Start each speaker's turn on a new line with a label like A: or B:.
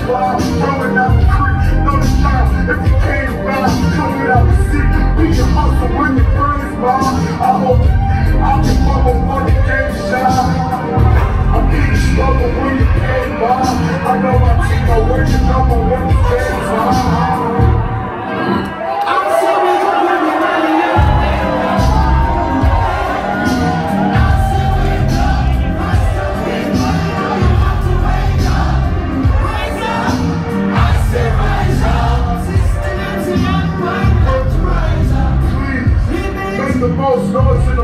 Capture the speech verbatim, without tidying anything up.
A: slide, rolling out the creek, no style. If you came around, coming out the seat, we can hustle when your friends mine. I hope I can bubble when the game shine. I'm getting struggle when you came by. I know my team, I work your number when the game's on. The most noise